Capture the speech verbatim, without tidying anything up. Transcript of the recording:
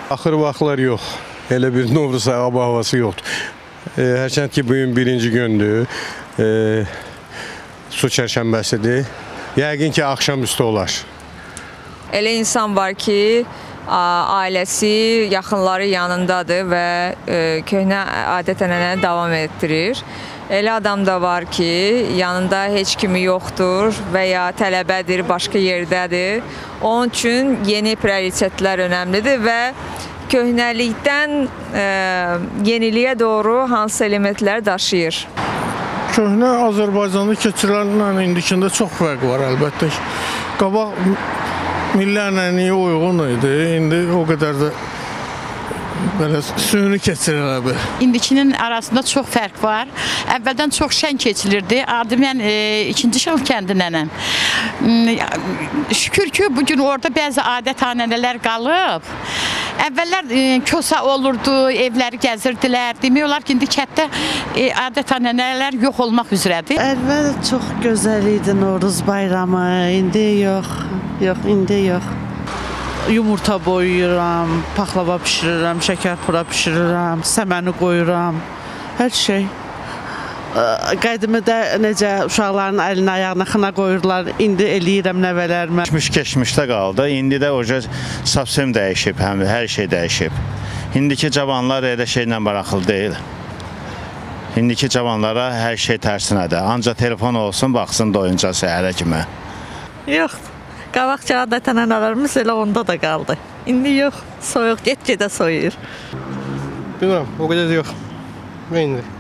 Axır vaxtlar yox. Elə bir Novruz hava havası yoxdur. E, hərçənd ki, bugün birinci gündür. E, su çərşənbəsidir. Yəqin ki, axşamüstü olar. Elə insan var ki, ailəsi, yaxınları yanındadır və köhnə adət-ənənəni davam etdirir. Elə adam da var ki, yanında heç kimi yoxdur və ya tələbədir, başqa yerdədir. Onun üçün yeni prioritetlər önəmlidir və köhnəlikdən e, yeniliyə doğru hansı elementlər daşıyır? Köhnə Azərbaycanda keçirilənlə indikində çox fərq var əlbəttə. Qabaq milli ənənəyə uyğun idi, indi o qədər də belə suyunu keçirir abi. İndikinin arasında çox fərq var. Əvvəldən çox şən keçilirdi. Adı mən e, ikinci Şıl kəndinənəm. Şükür ki, bugün orada bəzi adət-anənələr qalıb. Əvvəllər e, kösa olurdu, evləri gəzirdilər. Demək olar ki, indi kətdə e, adət-anənələr yox olmaq üzrədir. Əvvəl çox gözəl idi Novruz bayramı. İndi yox, yox, indi yox. Yumurta boyuyuram, paxlava bişirirəm, şəkərpura bişirirəm, səməni qoyuram, hər şey. Qədimdə necə uşaqların əlinə, ayağına xına qoyurlar, indi eləyirəm nəvələrimə. Keçmiş keçmişdə qaldı, indi də oca savsem dəyişib, həm hər şey dəyişib. İndiki cavanlar elə şeylə maraqlı deyil. İndiki cavanlara hər şey tərsinədir, ancaq telefon olsun, baxsın doyunca səhərə kimi. Yoxdur. Qabaqca adət-ənənələrimiz elə onda da qaldı. İndi yox, soyuq, get-gedə soyuyur. Bilmirəm, o qədər yox. Mən indi.